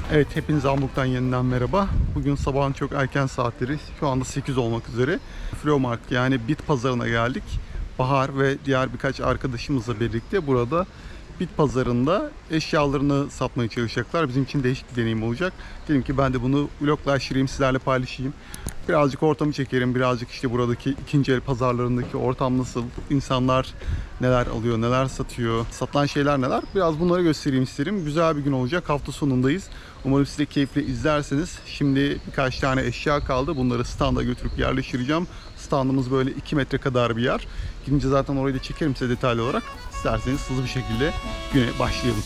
Evet, hepinize Hamburg'dan yeniden merhaba. Bugün sabahın çok erken saatleri, şu anda 8 olmak üzere. Flohmarkt yani bit pazarına geldik. Bahar ve diğer birkaç arkadaşımızla birlikte burada bit pazarında eşyalarını satmaya çalışacaklar. Bizim için değişik bir deneyim olacak. Dedim ki ben de bunu vloglaştırayım, sizlerle paylaşayım. Birazcık ortamı çekerim, birazcık işte buradaki ikinci el pazarlarındaki ortam nasıl, insanlar neler alıyor, neler satıyor, satılan şeyler neler, biraz bunları göstereyim isterim. Güzel bir gün olacak, hafta sonundayız. Umarım siz de keyifle izlersiniz. Şimdi birkaç tane eşya kaldı, bunları standa götürüp yerleştireceğim. Standımız böyle 2 metre kadar bir yer. Gidince zaten orayı da çekerim size detaylı olarak. İsterseniz hızlı bir şekilde güne başlayalım.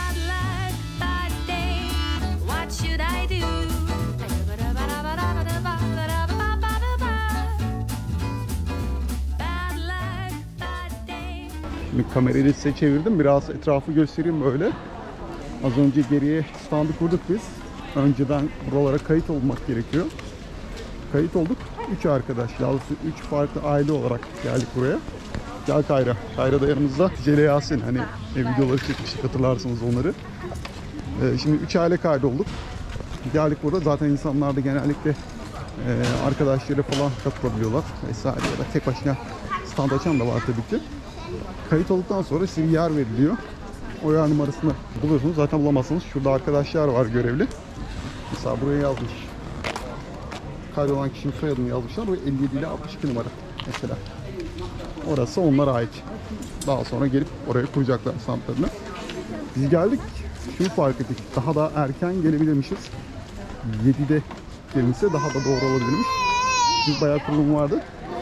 Şimdi kamerayı da size çevirdim. Biraz etrafı göstereyim böyle. Az önce geriye standı kurduk biz. Önceden buralara kayıt olmak gerekiyor. Kayıt olduk. 3 arkadaş, daha doğrusu 3 farklı aile olarak geldik buraya. Gel Kayra. Kayra da yanımızda. Cele Yasin. Hani videoları çekmiştik, hatırlarsınız onları. Şimdi 3 aile kaydolduk. Geldik burada. Zaten insanlar da genellikle arkadaşları falan katılabiliyorlar vesaire, ya da tek başına stand açan da var tabii ki. Kayıt olduktan sonra size bir yer veriliyor. O yer numarasını buluyorsunuz. Zaten bulamazsanız şurada arkadaşlar var görevli. Mesela buraya yazmış. Kaydolan kişinin soyadını yazmışlar. Bu 57 ile 62 numara mesela. Orası onlara ait. Daha sonra gelip oraya kuracaklar standlarını. Biz geldik. Şunu fark ettik. Daha da erken gelebilirmişiz. 7'de gelinse daha da doğru olabilirmiş. Biz bayağı kurulum vardı.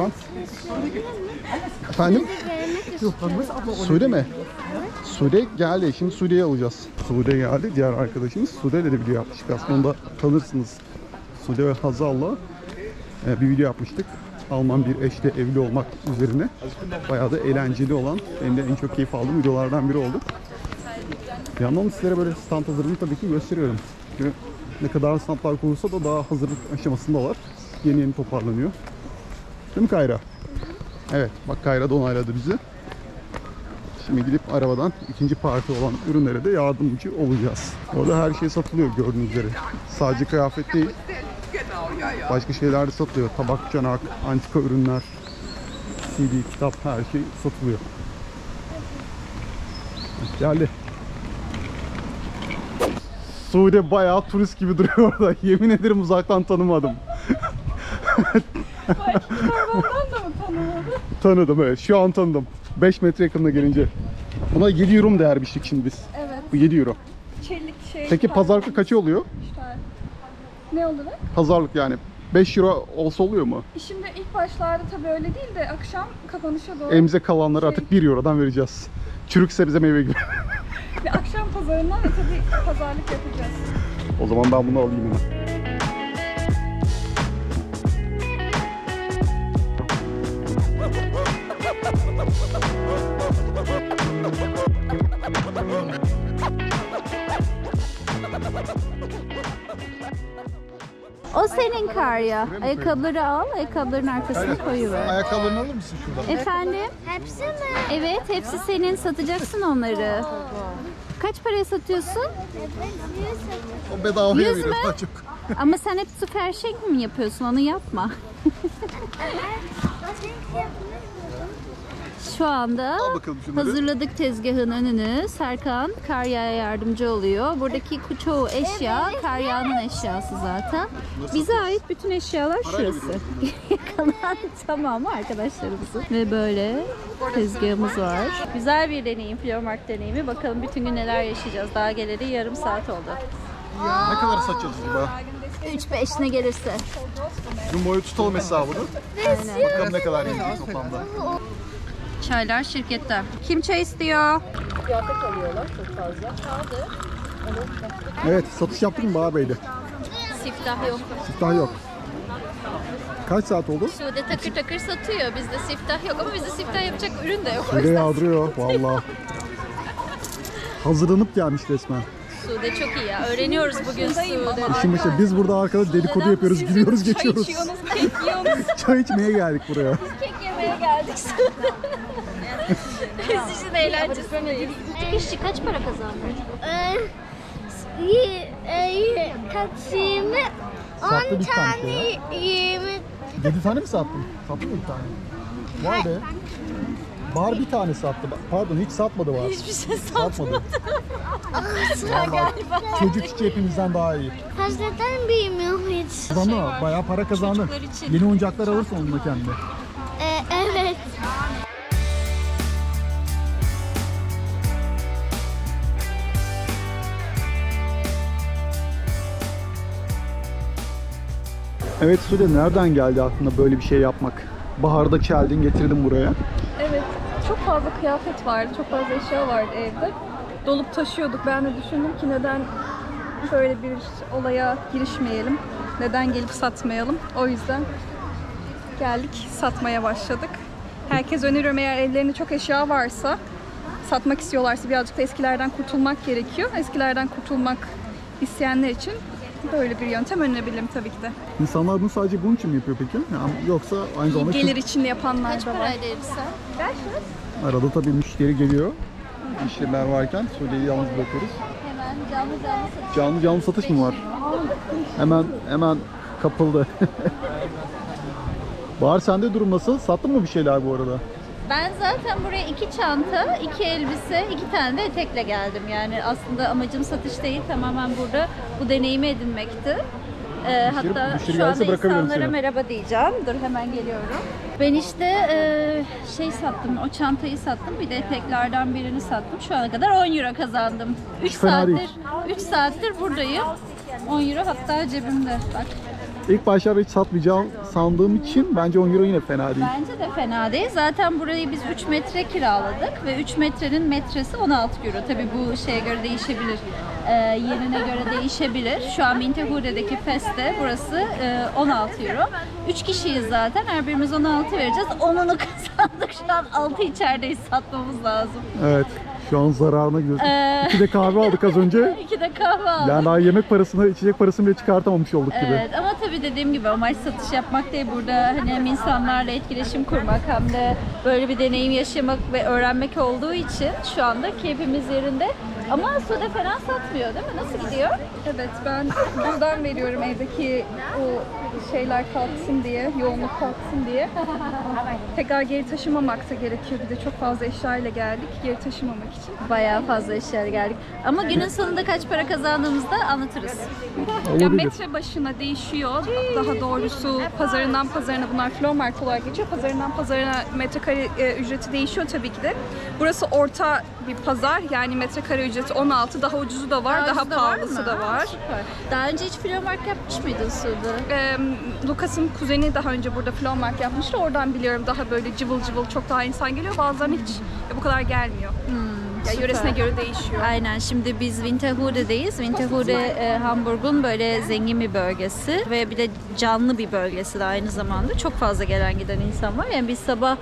Efendim? Sude mi? Sude geldi. Şimdi Sude'yi alacağız. Sude geldi. Diğer arkadaşımız. Sude'yle de video yapmıştık. Aslında onu da tanırsınız. Sude ve Hazal'la bir video yapmıştık. Alman bir eşle evli olmak üzerine. Bayağı da eğlenceli olan, benim de en çok keyif aldığım videolardan biri oldu. Bir yandan sizlere böyle stand hazırlığını tabii ki gösteriyorum. Çünkü ne kadar standlar kurulsa da daha hazırlık aşamasındalar. Yeni yeni toparlanıyor. Değil mi Kayra? Evet, bak Kayra da onayladı bizi. Şimdi gidip arabadan ikinci parti olan ürünlere de yardımcı olacağız. Orada her şey satılıyor gördüğünüz üzere. Sadece kıyafet değil, başka şeyler de satılıyor. Tabak, çanak, antika ürünler, CD, kitap, her şey satılıyor. Geldi. Sude bayağı turist gibi duruyor orada. Yemin ederim uzaktan tanımadım. Karavandan da mı tanımadın? Tanıdım, evet. Şu an tanıdım. 5 metre yakınına gelince. Buna 7 euro mu değermiştik şimdi biz? Evet. Bu 7 euro. Çelik şey. Peki pazarlık kaçı oluyor? İşte. Ne olarak? Pazarlık yani 5 euro olsa oluyor mu? Şimdi ilk başlarda tabii öyle değil de akşam kapanışa doğru. Elimize kalanları artık 1 eurodan vereceğiz. Çürük sebze meyve gibi. Ve akşam pazarından da tabii pazarlık yapacağız. O zaman ben bunu alayım hemen. O senin Karya. Ayakkabıları al, ayakkabıların arkasına koyuver. Ayakkabılarını alır mısın şuradan? Efendim? Hepsi mi? Evet, hepsi senin. Satacaksın onları. Kaç paraya satıyorsun? O bedavaya 100 veriyor mü? daha çok. Ama sen hep süper şek mi yapıyorsun? Onu yapma. Şu anda Al bakalım şunları. hazırladık tezgahın önünü. Serkan Karya'ya yardımcı oluyor. Buradaki çoğu eşya Karya'nın eşyası zaten. Bize ait bütün eşyalar şurası. Kalan tamamı arkadaşlarımızın. Ve böyle tezgahımız var. Güzel bir deneyim, Flohmarkt deneyimi. Bakalım bütün gün neler yaşayacağız. Daha geleli yarım saat oldu. Ne kadar satacağız acaba? 3-5 ne gelirse. Şunun boyu tutalım hesabını. Aynen. Bakalım ne kadar yiyeceğiz toplamda. Çaylar şirketten. Kim çay istiyor? Evet, satış yaptık mı Bahar Bey'de? Siftah yok. Siftah yok. Kaç saat oldu? Sude takır takır satıyor. Bizde siftah yok ama bizde siftah yapacak ürün de yok. O Sude yüzden yağdırıyor valla. Hazırlanıp gelmiş resmen. Sude çok iyi ya. Öğreniyoruz bugün Sude. İşin başı biz burada arkada dedikodu yapıyoruz, gülüyoruz, geçiyoruz. Çay içiyorsunuz, kek yiyorsunuz. Çay içmeye geldik buraya. Kek yemeye geldik Sude. Biz işin eğlencesindeyiz. Çıkışçı kaç para kazandın? kaç 20? Sattı 10 bir tane tane 20. 7 tane mi sattın? Sattın mı bir tane? Vay be. Bahar bir tane sattı. Pardon hiç satmadı Bahar. Hiçbir şey Satmadı. satmadı galiba. Çocuk içi hepimizden daha iyi. Fazladan bilmiyorum hiç. Kazandın Şey mı? var. Bayağı para kazandın. Çocuklar için. Yeni oyuncaklar alırsın onunla kendine. Evet. Evet Sude, nereden geldi aklına böyle bir şey yapmak? Baharda çeldin getirdin buraya. Evet, çok fazla kıyafet vardı, çok fazla eşya vardı evde. Dolup taşıyorduk. Ben de düşündüm ki neden böyle bir olaya girişmeyelim, neden gelip satmayalım. O yüzden geldik, satmaya başladık. Herkes öneriyorum, eğer evlerinde çok eşya varsa, satmak istiyorlarsa birazcık da eskilerden kurtulmak gerekiyor. Eskilerden kurtulmak isteyenler için böyle bir yöntem önerebilirim tabii ki de. İnsanlar bunu sadece bunun için mi yapıyor peki? Yani yoksa aynı zamanda Gelir için yapanlar Kaç da var. paraydı elbise? arada tabii müşteri geliyor. İşlemler varken Sude'yi yalnız bırakıyoruz. Hemen canlı satış. Canlı satış mı var? Hemen kapıldı. Bahar, sende durum nasıl? Sattın mı bir şeyler bu arada? Ben zaten buraya 2 çanta, 2 elbise, 2 tane de etekle geldim. Yani aslında amacım satış değil, tamamen burada bu deneyimi edinmekti. Hatta müşteri şu anda gelse bırakabilirim insanlara seni. merhaba diyeceğim. Dur hemen geliyorum. Ben işte şey sattım, o çantayı sattım. Bir de eteklerden birini sattım. Şu ana kadar 10 euro kazandım. 3 fena değil. saattir 3 saattir buradayım. 10 euro hatta cebimde. Bak. İlk başlarda hiç satmayacağım sandığım için bence 10 euro yine fena değil. Bence de fena değil. Zaten burayı biz 3 metre kiraladık ve 3 metrenin metresi 16 euro. Tabii bu şeye göre değişebilir. Yerine göre değişebilir. Şu an Winterhude'deki Fest'te burası 16 euro. 3 kişiyiz zaten. Her birimiz 16 vereceğiz. 10'unu kazandık. Şu an 6 içerideyiz. Satmamız lazım. Evet. Şu an zararına gidiyoruz. 2 de kahve aldık az önce. 2 de kahve aldık. Yani daha yemek parasını, içecek parasını bile çıkartamamış olduk gibi. Evet, ama tabii dediğim gibi amaç satış yapmak değil, burada hani hem insanlarla etkileşim kurmak hem de böyle bir deneyim yaşamak ve öğrenmek olduğu için şu anda keyfimiz yerinde. Ama Sude falan satmıyor değil mi? Nasıl gidiyor? Evet, ben buradan veriyorum evdeki o şeyler kalksın diye, yoğunluk kalksın diye. Tekrar geri taşımamak da gerekiyor. Bir de çok fazla eşya ile geldik geri taşımamak için. Bayağı fazla eşya geldik. Ama günün sonunda kaç para kazandığımızı da anlatırız. Ya Olabilir. metre başına değişiyor. Daha doğrusu pazarından pazarına, bunlar flow market olarak geçiyor. Pazarından pazarına metrekare ücreti değişiyor tabii ki de. Burası orta bir pazar, yani metrekare ücreti 16, daha ucuzu da var, daha ucuzu da var pahalısı mı? da var. Süper. Daha önce hiç flormark yapmış mıydın Sude? Lucas'ın kuzeni daha önce burada flow market yapmıştı. Oradan biliyorum, daha böyle cıvıl cıvıl çok daha insan geliyor. Bazen hiç bu kadar gelmiyor. Ya süper. yöresine göre değişiyor. Aynen, şimdi biz Winterhude'deyiz. Winterhude Hamburg'un böyle zengin bir bölgesi ve bir de canlı bir bölgesi de aynı zamanda. Çok fazla gelen giden insan var. Yani biz sabah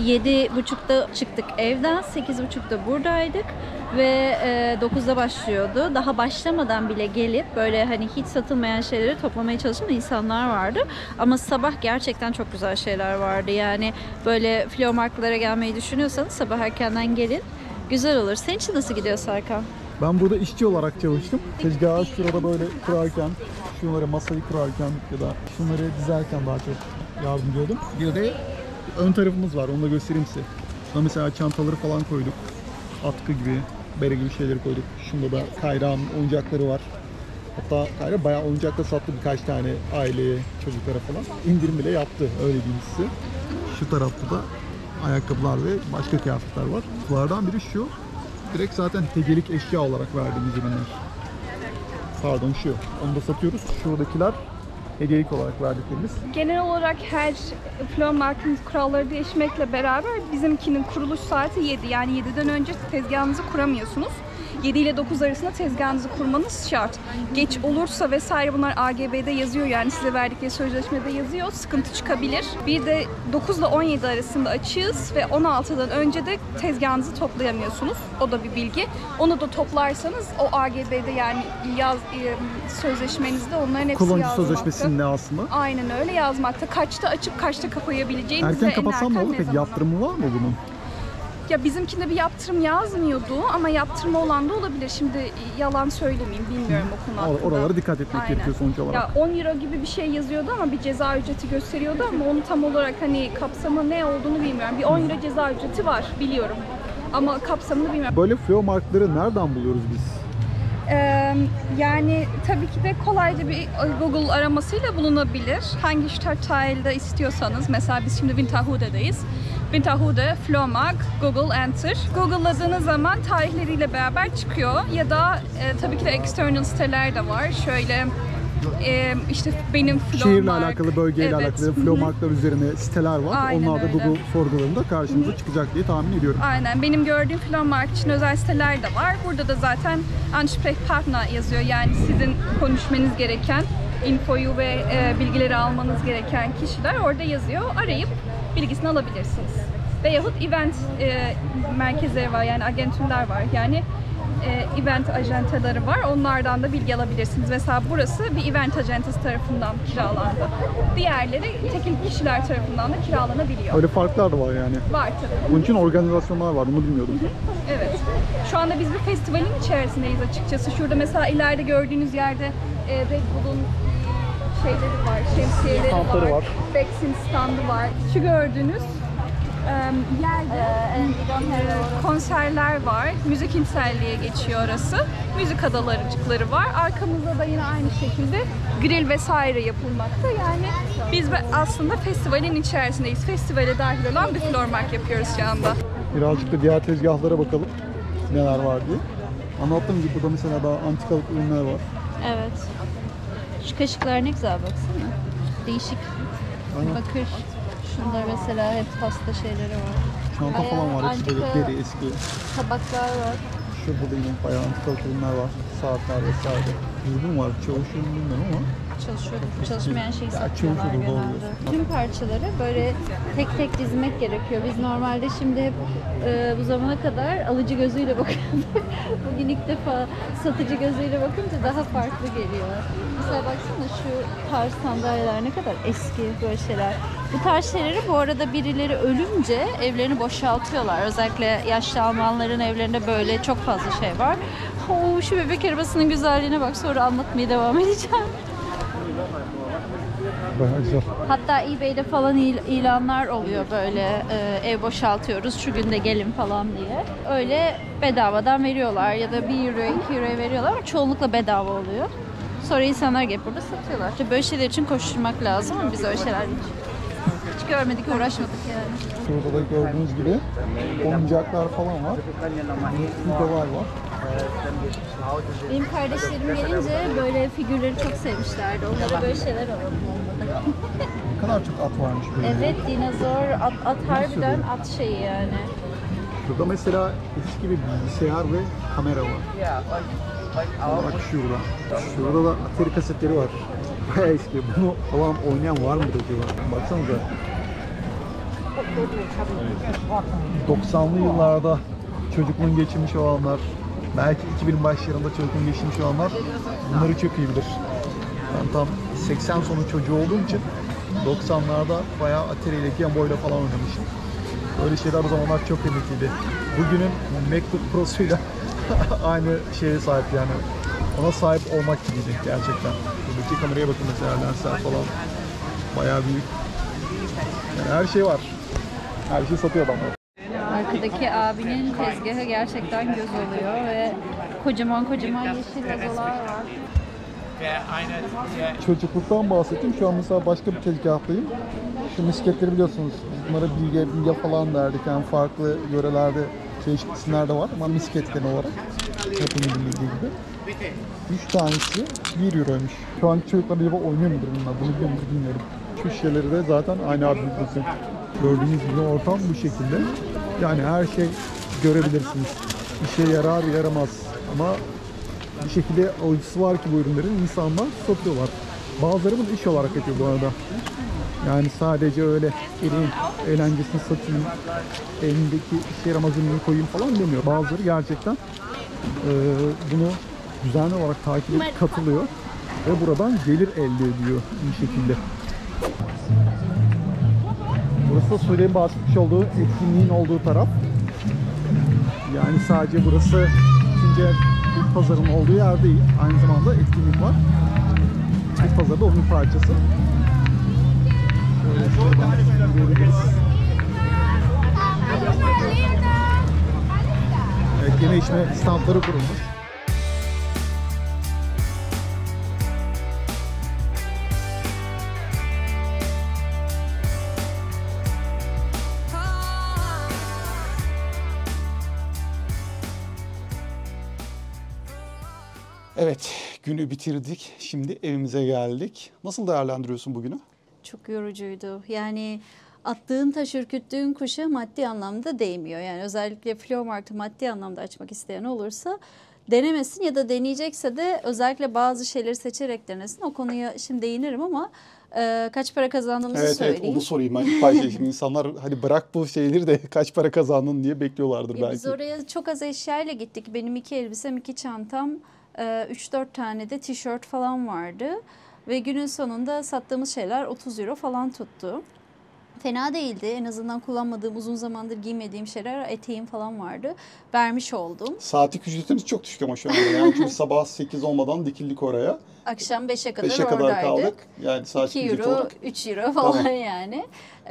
7.30'da çıktık evden, 8.30'da buradaydık ve 9'da başlıyordu. Daha başlamadan bile gelip böyle hani hiç satılmayan şeyleri toplamaya çalışan insanlar vardı. Ama sabah gerçekten çok güzel şeyler vardı. Yani böyle flormarketlara gelmeyi düşünüyorsanız sabah erkenden gelin. Güzel olur. Senin için nasıl gidiyor Serkan? Ben burada işçi olarak çalıştım. Tezgahı şurada böyle kurarken, şunları masayı kurarken ya da şunları dizerken daha çok yardım ediyordum. Bir de ön tarafımız var, onu da göstereyim size. Şuna mesela çantaları falan koyduk. Atkı gibi, bere gibi şeyleri koyduk. Şunda da Kayra'nın oyuncakları var. Hatta Kayra bayağı oyuncak da sattı birkaç tane aileye, çocuklara falan. İndirim bile yaptı, öyle diyeyim size. Şu tarafta da ayakkabılar ve başka kıyafetler var. Bunlardan biri şu. Direkt zaten hediyelik eşya olarak verdiğimiz ürünler. Pardon şu. Onu da satıyoruz. Şuradakiler hediyelik olarak verdiklerimiz. Genel olarak her flow marketin kuralları değişmekle beraber bizimkinin kuruluş saati 7. Yani 7'den önce tezgahınızı kuramıyorsunuz. 7 ile 9 arasında tezgahınızı kurmanız şart. Geç olursa vesaire, bunlar AGB'de yazıyor, yani size verdikleri sözleşmede yazıyor, sıkıntı çıkabilir. Bir de 9 ile 17 arasında açığız ve 16'dan önce de tezgahınızı toplayamıyorsunuz. O da bir bilgi. Onu da toplarsanız o AGB'de, yani sözleşmenizde onların hepsi Kullanıcı yazmakta. sözleşmesinin ne aslında? Aynen öyle yazmakta. Kaçta açıp kaçta kapayabileceğinizi Erken kapatsam ne olur peki? ne zaman- Yaptırımı var mı bunun? Ya bizimkinde bir yaptırım yazmıyordu ama yaptırma olan da olabilir. Şimdi yalan söylemeyeyim, bilmiyorum o konu hakkında. Oralara dikkat etmek Aynen. gerekiyor sonuç olarak. Ya 10 euro gibi bir şey yazıyordu ama bir ceza ücreti gösteriyordu ama onu tam olarak hani kapsamı ne olduğunu bilmiyorum. Bir 10 euro ceza ücreti var biliyorum ama kapsamını bilmiyorum. Böyle flea nereden buluyoruz biz? Yani tabii ki de kolayca bir Google aramasıyla bulunabilir. Hangi Stadtteil'de istiyorsanız, mesela biz şimdi Winterhude'deyiz. Winterhude, Flohmarkt, Google Enter. Google'ladığınız zaman tarihleriyle beraber çıkıyor. Ya da tabii ki de external siteler de var. Şöyle işte benim Flohmarkt... Şehirle alakalı, bölgeyle Evet. alakalı flea üzerine siteler var. Aynen Onlar da öyle. Google sorgularında karşınıza çıkacak diye tahmin ediyorum. Aynen. Benim gördüğüm Flohmarkt için özel siteler de var. Burada da zaten Ansprechpartner yazıyor. Yani sizin konuşmanız gereken infoyu ve bilgileri almanız gereken kişiler orada yazıyor. Arayıp bilgisini alabilirsiniz. Veyahut event merkezleri var, yani agentürler var. Yani event ajantaları var. Onlardan da bilgi alabilirsiniz. Mesela burası bir event ajantası tarafından kiralandı. Diğerleri tekil kişiler tarafından da kiralanabiliyor. Öyle farklar da var yani. Var tabii. Bunun için organizasyonlar var, bunu bilmiyordum. Evet. Şu anda biz bir festivalin içerisindeyiz açıkçası. Şurada mesela ileride gördüğünüz yerde Red Bull'un şeyleri var, şemsiyeleri Standları var. Bex'in standı var. Şu gördüğünüz yerde konserler var. Müzik Insel diye geçiyor orası. Müzik adalarıcıkları var. Arkamızda da yine aynı şekilde grill vesaire yapılmakta. Yani biz aslında festivalin içerisindeyiz. Festivale dahil olan bir Flohmarkt yapıyoruz şu anda. Birazcık da diğer tezgahlara bakalım neler var diye. Anlattığım gibi burada mesela daha antikalık ürünler var. Evet. Şu kaşıklar ne güzel baksana. Değişik. Aynen. Bakır. Şunlar mesela hep pasta şeyleri var. Çanta Bayağı falan var, hepsi böyle antika deri eski. tabaklar var. Şurada yine bayağı antikalık ürünler var. Saatler vesaire. Ürün var, çalışıyor mu bilmiyorum ama. Çalışıyordur. Çalışmayan şeyi Ya, satıyorlar çalışıyordur, doğru genelde. diyorsun. Tüm parçaları böyle tek tek dizmek gerekiyor. Biz normalde şimdi hep bu zamana kadar alıcı gözüyle bakıyorduk. Bugün ilk defa satıcı gözüyle bakınca daha farklı geliyor. Mesela baksana şu tarz sandalyeler ne kadar eski böyle şeyler. Bu tarz şeyleri bu arada birileri ölünce evlerini boşaltıyorlar. Özellikle yaşlı Almanların evlerinde böyle çok fazla şey var. Şu bebek arabasının güzelliğine bak, sonra anlatmaya devam edeceğim. Bayağı güzel. Hatta eBay'de falan ilanlar oluyor böyle ev boşaltıyoruz şu günde gelin falan diye. Öyle bedavadan veriyorlar ya da 1 euro 2 euro veriyorlar ama çoğunlukla bedava oluyor. Sonra insanlar gelip burada satıyorlar. İşte böyle şeyler için koşturmak lazım ama biz öyle şeyler hiç görmedik, uğraşmadık yani. Şurada da gördüğünüz gibi oyuncaklar falan var. Videolar var. Benim kardeşlerim gelince böyle figürleri çok sevmişlerdi. Onlara böyle şeyler alalım olmadı. Ne kadar çok at varmış böyle. Evet, dinozor, at harbiden at şeyi yani. Burada mesela eski bir bilgisayar ve kamera var. Bak şurada. Şurada da Atari kasetleri var. Bayağı eski. Bunu falan oynayan var mıdır acaba? Baksanıza. 90'lı yıllarda çocukluğunu geçirmiş olanlar, belki 2000 başlarında çocukluğunu geçirmiş olanlar bunları çok iyi bilir. Ben tam 80 sonu çocuğu olduğum için 90'larda bayağı Atari ile Game Boy'la falan oynamışım. Böyle şeyler o zamanlar çok kıymetliydi. Bugünün MacBook Pro'suyla aynı şeye sahip yani. Ona sahip olmak gibiydi gerçekten. Buradaki kameraya bakın mesela, lensler falan bayağı büyük. Yani her şey var. Her şey satıyor adamlar. Arkadaki abinin tezgahı gerçekten göz oluyor ve kocaman kocaman yeşil vazolar var. Çocukluktan bahsettim. Şu an mesela başka bir tezgahtayım. Şu misketleri biliyorsunuz. Bunlara bilye falan derdik. Yani farklı yörelerde çeşitli isimler de var ama misket genel olarak. Hepimizin bildiği gibi. 3 tanesi 1 euroymuş. Şu anki çocuklar acaba oynuyor mudur bunlar? Bunu biliyor mudur bilmiyorum. Şu şişeleri de zaten aynı abi bildiğiniz. Gördüğünüz gibi ortam bu şekilde. Yani her şey görebilirsiniz. İşe yarar yaramaz ama bir şekilde alıcısı var ki bu ürünlerin, insanlar satıyorlar. Bazıları bunu iş olarak yapıyor bu arada. Yani sadece öyle eğlencesini satayım, elimdeki işe yaramaz ürünü koyayım falan demiyor. Bazıları gerçekten bunu düzenli olarak takip edip katılıyor ve buradan gelir elde ediyor bir şekilde. Burası da Sude'nin bahsetmiş olduğu etkinliğin olduğu taraf. Yani sadece burası ikinci el bit pazarının olduğu yer değil. Aynı zamanda etkinlik var. Bit pazarı da onun parçası. Şöyle şuradan görebiliriz. Evet, yeme içme standları kurulmuş. Evet, günü bitirdik. Şimdi evimize geldik. Nasıl değerlendiriyorsun bugünü? Çok yorucuydu. Yani attığın taş, ürküttüğün kuşa maddi anlamda değmiyor. Yani özellikle Flow Mart'ı maddi anlamda açmak isteyen olursa denemesin, ya da deneyecekse de özellikle bazı şeyleri seçerek denesin. O konuya şimdi değinirim ama kaç para kazandığımızı söyleyeyim. Evet, onu sorayım ben ilk başta. Şimdi insanlar hadi bırak bu şeyleri de kaç para kazandın diye bekliyorlardır belki. Biz oraya çok az eşyayla gittik. Benim 2 elbisem, 2 çantam, 3-4 tane de tişört falan vardı. Ve günün sonunda sattığımız şeyler 30 euro falan tuttu. Fena değildi. En azından kullanmadığım, uzun zamandır giymediğim şeyler, eteğim falan vardı. Vermiş oldum. Saatlik ücretimiz çok düşük ama şu anda. Yani çünkü sabah 8 olmadan dikildik oraya. Akşam 5'e kadar 5'e kadar oradaydık. kaldık. Yani saatlik 2 ücret euro, olarak. 3 euro falan Tamam. yani.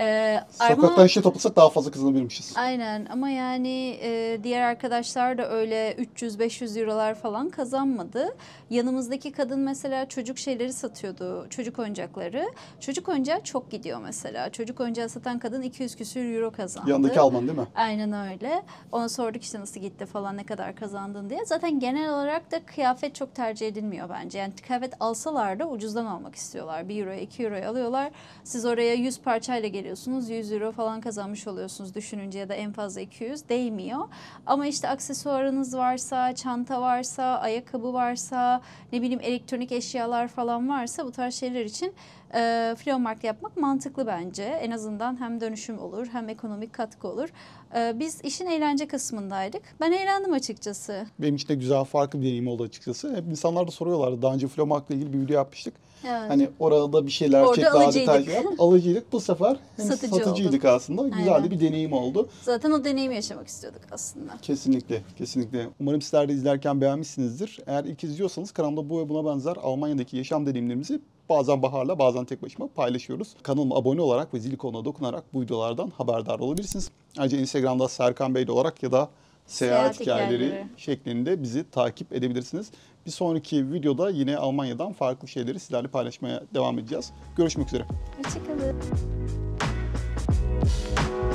Sokaktan şey toplasak daha fazla kazanabilirmişiz. Aynen, ama yani diğer arkadaşlar da öyle 300-500 eurolar falan kazanmadı. Yanımızdaki kadın mesela çocuk şeyleri satıyordu, çocuk oyuncakları. Çocuk oyuncağı çok gidiyor mesela. Çocuk oyuncağı satan kadın 200 küsür euro kazandı. Yanındaki Alman değil mi? Aynen öyle. Ona sorduk işte nasıl gitti falan, ne kadar kazandın diye. Zaten genel olarak da kıyafet çok tercih edilmiyor bence. Yani kıyafet alsalar da ucuzdan almak istiyorlar. 1 euroya 2 euroya alıyorlar. Siz oraya 100 parçayla geliyorsunuz. 100 euro falan kazanmış oluyorsunuz düşününce, ya da en fazla 200 değmiyor. Ama işte aksesuarınız varsa, çanta varsa, ayakkabı varsa, ne bileyim elektronik eşyalar falan varsa, bu tarz şeyler için Flowmarkt yapmak mantıklı bence. En azından hem dönüşüm olur hem ekonomik katkı olur. Biz işin eğlence kısmındaydık. Ben eğlendim açıkçası. Benim için de güzel, farklı bir deneyim oldu açıkçası. Hep insanlar da soruyorlardı. Daha önce Flowmarkt'la ilgili bir video yapmıştık. Evet. Hani orada bir şeyler Orada çek, daha alıcıydık. detaylı yap. Alıcıydık. Bu sefer hem Satıcı satıcıydık aslında. Güzel Aynen. de bir deneyim oldu. Zaten o deneyimi yaşamak istiyorduk aslında. Kesinlikle, kesinlikle. Umarım sizler de izlerken beğenmişsinizdir. Eğer ilk izliyorsanız kanalda bu ve buna benzer Almanya'daki yaşam deneyimlerimizi bazen Bahar'la bazen tek başıma paylaşıyoruz. Kanalıma abone olarak ve zil ikonuna dokunarak bu videolardan haberdar olabilirsiniz. Ayrıca Instagram'da Serkan Bey olarak ya da seyahat hikayeleri şeklinde bizi takip edebilirsiniz. Bir sonraki videoda yine Almanya'dan farklı şeyleri sizlerle paylaşmaya devam edeceğiz. Görüşmek üzere. Hoşçakalın.